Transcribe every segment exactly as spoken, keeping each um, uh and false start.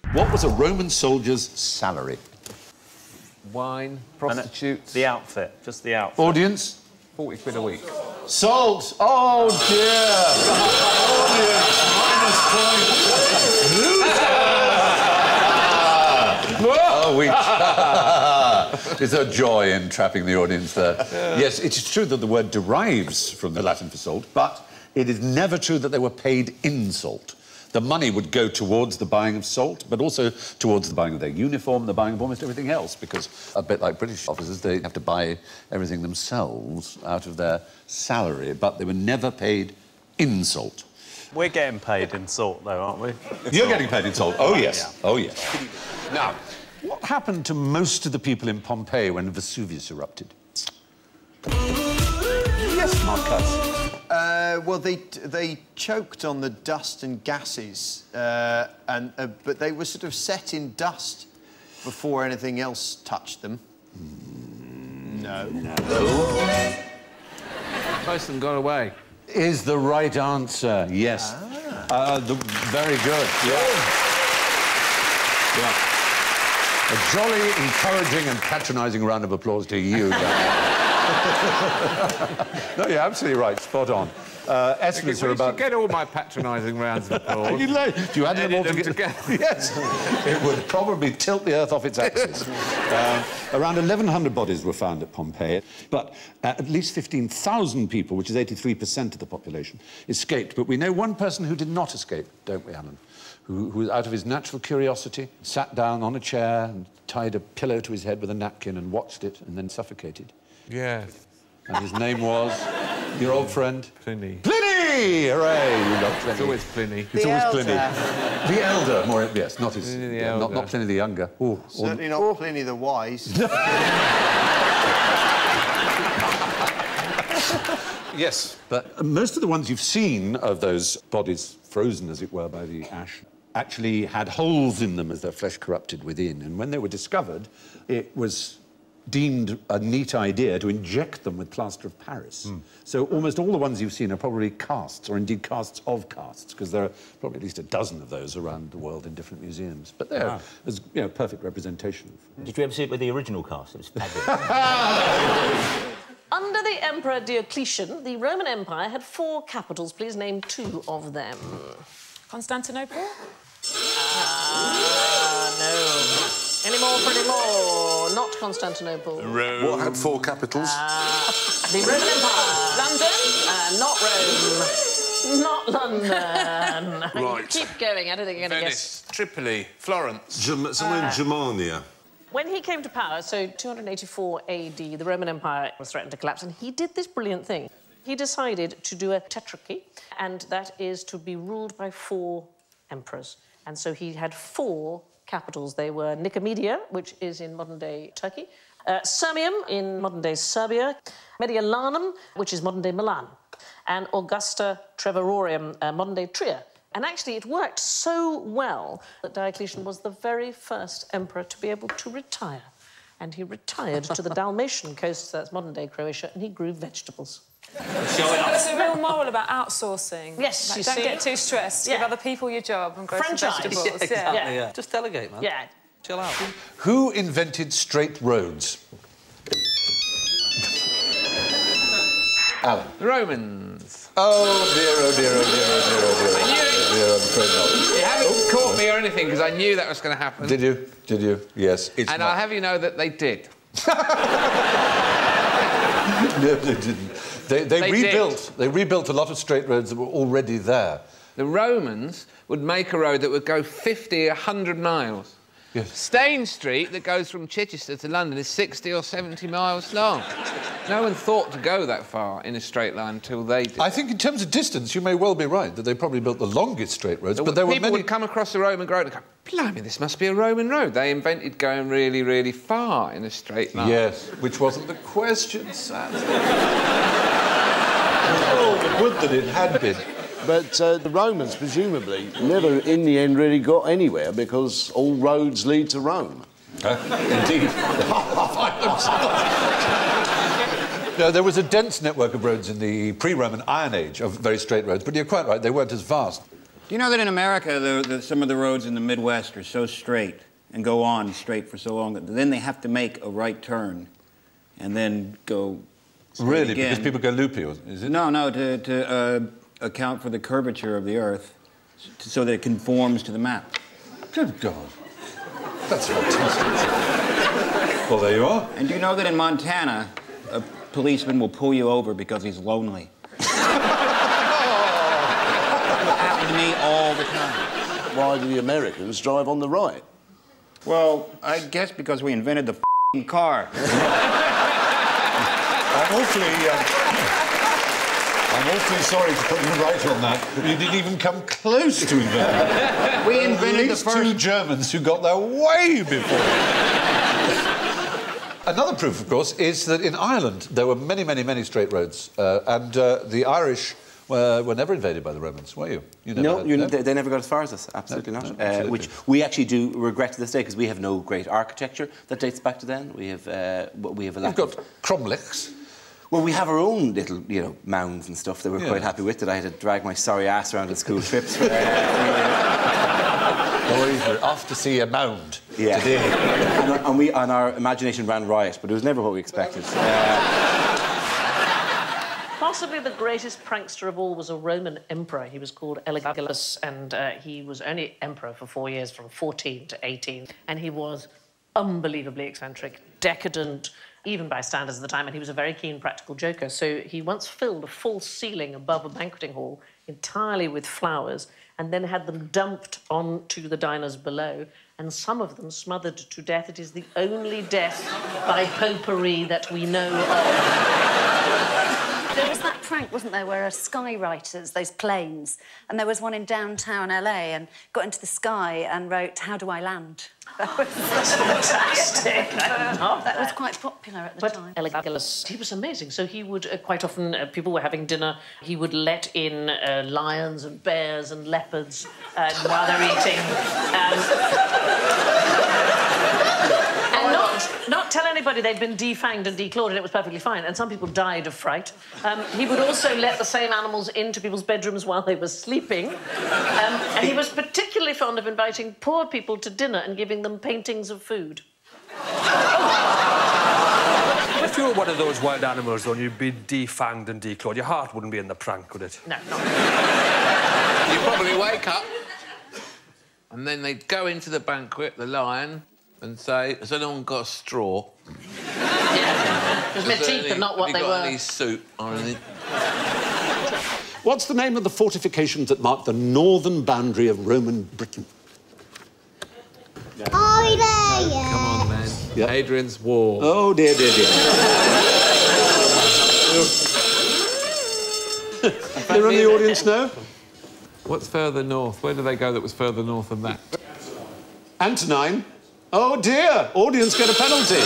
What was a Roman soldier's salary? Wine, prostitutes... The outfit, just the outfit. Audience? forty quid a week. Salt! Oh, dear! Audience, minus point. Oh, we... There's a joy in trapping the audience there. Yeah. Yes, it is true that the word derives from the Latin for salt, but it is never true that they were paid in salt. The money would go towards the buying of salt, but also towards the buying of their uniform, the buying of almost everything else, because a bit like British officers, they have to buy everything themselves out of their salary, but they were never paid in salt. We're getting paid in salt, though, aren't we? You're getting paid in salt? Oh, yes. Yeah. Oh, yes. Now, what happened to most of the people in Pompeii when Vesuvius erupted? Yes, Marcus. Uh, well, they they choked on the dust and gases, uh, and uh, but they were sort of set in dust before anything else touched them. Mm, no. No. Most of them got away. Is the right answer? Yes. Ah. Uh, the, very good. Yeah. Yeah. A jolly, encouraging and patronising round of applause to you. No, you're absolutely right. Spot on. Uh, estimates are about... get all my patronising rounds of applause. you like... Do you add them all them together? together? Yes. It would probably tilt the Earth off its axis. uh, around eleven hundred bodies were found at Pompeii, but uh, at least fifteen thousand people, which is eighty-three percent of the population, escaped. But we know one person who did not escape, don't we, Alan? Who, who, out of his natural curiosity, sat down on a chair and tied a pillow to his head with a napkin and watched it and then suffocated. Yeah. And his name was your old friend? Pliny. Pliny! Hooray! You love Pliny. It's always Pliny. It's the always elder. Pliny. The elder, more... Yes, not his... Pliny the yeah, elder. Not, not Pliny the younger. Ooh, Certainly or, not or, Pliny the wise. Yes, but most of the ones you've seen of those bodies frozen, as it were, by the ash, actually had holes in them as their flesh corrupted within. And when they were discovered, it was deemed a neat idea to inject them with plaster of Paris. Mm. So almost all the ones you've seen are probably casts, or indeed casts of casts, because there are probably at least a dozen of those around the world in different museums. But they're, ah. as, you know, perfect representation. Did you ever see it with the original cast? It was fabulous. Under the Emperor Diocletian, the Roman Empire had four capitals. Please name two of them. Constantinople? Ah, no. Any more for any more? Not Constantinople. Rome. What had four capitals? Uh, the Roman Empire. London? Uh, not Rome. Not London. Right. Keep going. I don't think you're going to guess. Venice, Tripoli, Florence. Gem somewhere uh, in Germania. When he came to power, so two hundred eighty-four A D, the Roman Empire was threatened to collapse, and he did this brilliant thing. He decided to do a tetrarchy, and that is to be ruled by four emperors. And so he had four capitals. They were Nicomedia, which is in modern-day Turkey, uh, Sirmium in modern-day Serbia, Mediolanum, which is modern-day Milan, and Augusta Trevororium, uh, modern-day Trier. And actually, it worked so well that Diocletian was the very first emperor to be able to retire. And he retired to the Dalmatian coast, that's modern-day Croatia, and he grew vegetables. There's a real moral about outsourcing. Yes, like, you don't see? get too stressed. Yeah. Give other people your job and grow Franchise. some vegetables. Yeah, exactly, yeah. yeah. Just delegate, man. Yeah. Chill out. Who invented straight roads? Alan. The Romans. Oh, dear, oh, dear, oh, dear, oh, dear, oh, dear, oh, dear, oh, dear, I'm afraid not. You haven't oh. caught me or anything, because I knew that was going to happen. Did you? Did you? Yes, it's And not. I'll have you know that they did. No, they didn't. They, they, They rebuilt. did. They rebuilt a lot of straight roads that were already there. The Romans would make a road that would go fifty, a hundred miles. Yes. Stane Street, that goes from Chichester to London, is sixty or seventy miles long. No one thought to go that far in a straight line until they did. I think in terms of distance, you may well be right, that they probably built the longest straight roads, There but were, there were people many... would come across the Roman road and go, blimey, this must be a Roman road. They invented going really, really far in a straight line. Yes, which wasn't the question, sadly. Oh, would that it had been. But uh, the Romans, presumably, never in the end really got anywhere because all roads lead to Rome. Uh, indeed. No, there was a dense network of roads in the pre-Roman Iron Age, of very straight roads, but you're quite right, they weren't as vast. Do you know that in America, the, the, some of the roads in the Midwest are so straight and go on straight for so long that then they have to make a right turn and then go straight Really? again. Because people go loopy, or is it? No, no, to, to uh, account for the curvature of the Earth so that it conforms to the map. Good God. That's fantastic. Well, there you are. And do you know that in Montana, a policeman will pull you over because he's lonely? To me all the time. Why do the Americans drive on the right? Well, I guess because we invented the f***ing car. I'm awfully... Uh, I'm awfully sorry to put you right on that, but you didn't even come close to inventing it. We invented At least the first... two Germans who got there way before. Another proof, of course, is that in Ireland there were many, many, many straight roads, uh, and uh, the Irish were, were never invaded by the Romans, were you? you never no, had, you, no? They, they never got as far as us. Absolutely no, not. No, uh, absolutely. Which we actually do regret to this day because we have no great architecture that dates back to then. We have uh, we have a lack We've got of cromlechs. Well, we have our own little, you know, mounds and stuff that we're Yeah. quite happy with. That I had to drag my sorry ass around on school trips. For, uh, Boys, we're off to see a mound yeah. today. and, and we and our imagination ran riot, but it was never what we expected. Uh, Possibly the greatest prankster of all was a Roman emperor. He was called Elagabalus, and uh, he was only emperor for four years, from fourteen to eighteen. And he was unbelievably eccentric, decadent, even by standards of the time, and he was a very keen practical joker. So he once filled a false ceiling above a banqueting hall entirely with flowers and then had them dumped onto the diners below, and some of them smothered to death. It is the only death by potpourri that we know of. There was that prank, wasn't there, where a skywriters, those planes, and there was one in downtown L A and got into the sky and wrote, "How do I land?" That was fantastic. I love that. was quite popular at the but time. Elagabalus, he was amazing. So he would, uh, quite often, uh, people were having dinner, he would let in uh, lions and bears and leopards uh, while they're eating. Um, and not, not tell anybody they'd been defanged and declawed and it was perfectly fine. And some people died of fright. Um, he would also let the same animals into people's bedrooms while they were sleeping. Um, and he was particularly fond of inviting poor people to dinner and giving them paintings of food. If you were one of those wild animals, though, and you'd been defanged and declawed, your heart wouldn't be in the prank, would it? No, not You probably wake up, and then they'd go into the banquet, the lion, and say, "Has anyone got a straw?" Yeah, because my teeth are not what they were. Have you got were. any soup or anything? What's the name of the fortifications that mark the northern boundary of Roman Britain? Are we there yet? Come on, man. Yep. Hadrian's Wall. Oh, dear, dear, dear. Anyone in the audience know? What's further north? Where did they go that was further north than that? Antonine. Oh, dear. Audience get a penalty.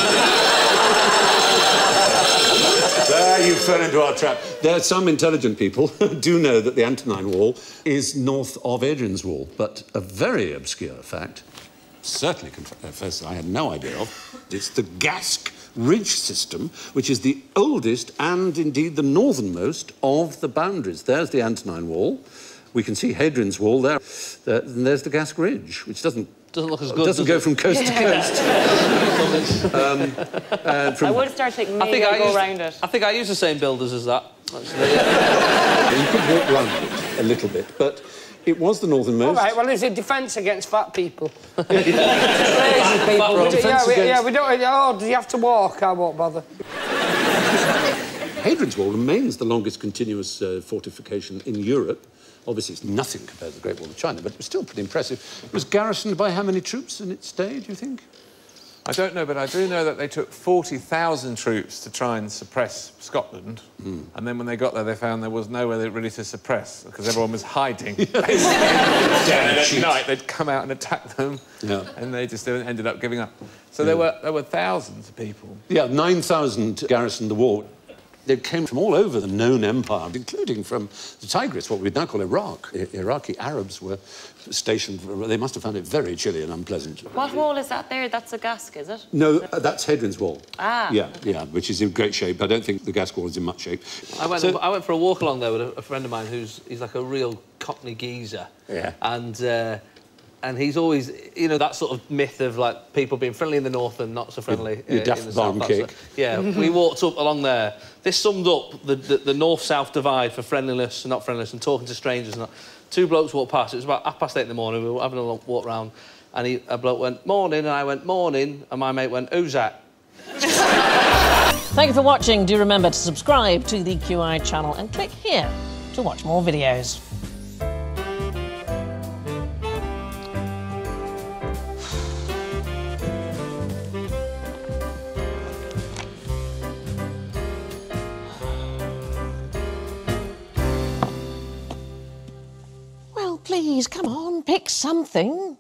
There, you fell into our trap. There are some intelligent people who do know that the Antonine Wall is north of Hadrian's Wall, but a very obscure fact, certainly confess I had no idea of, it's the Gask Ridge system, which is the oldest and, indeed, the northernmost of the boundaries. There's the Antonine Wall. We can see Hadrian's Wall there. there and there's the Gask Ridge, which doesn't... Doesn't look as good, doesn't does go it? from coast to coast. um, uh, from... I would start thinking I maybe think I'll I go used, around it. I think I use the same builders as that. Actually. You could walk round it a little bit, but it was the northernmost. All right, well, it's a defence against fat people. Yeah. Lazy people. Well, We do- yeah, defence we, yeah, against- we don't... Oh, do you have to walk? I won't bother. Hadrian's Wall remains the longest continuous uh, fortification in Europe. Obviously, it's nothing compared to the Great Wall of China, but it was still pretty impressive. It was garrisoned by how many troops in its day, do you think? I don't know, but I do know that they took forty thousand troops to try and suppress Scotland. Mm. And then when they got there, they found there was nowhere really to suppress, because everyone was hiding. And at night, they'd come out and attack them, Yeah. and they just ended up giving up. So there were there were thousands of people. Yeah, nine thousand garrisoned the wall. They came from all over the known empire, including from the Tigris, what we'd now call Iraq. I Iraqi Arabs were stationed. They must have found it very chilly and unpleasant. What wall is that there? That's a Gask, is it? No, uh, that's Hedwin's Wall. Ah. Yeah, yeah, which is in great shape. I don't think the Gask Wall is in much shape. I went, So- I went for a walk along there with a, a friend of mine who's he's like a real Cockney geezer. Yeah. And uh, and he's always, you know, that sort of myth of like people being friendly in the north and not so friendly Your uh, daft in the barn south. kick. That's it. Yeah, we walked up along there. This summed up the, the, the north-south divide for friendliness and not friendliness and talking to strangers. And that. Two blokes walked past. It was about half past eight in the morning. We were having a long walk round, and he, a bloke went morning, and I went morning, and my mate went who's that? Thank you for watching. Do remember to subscribe to the Q I channel and click here to watch more videos. Well, please, come on, pick something.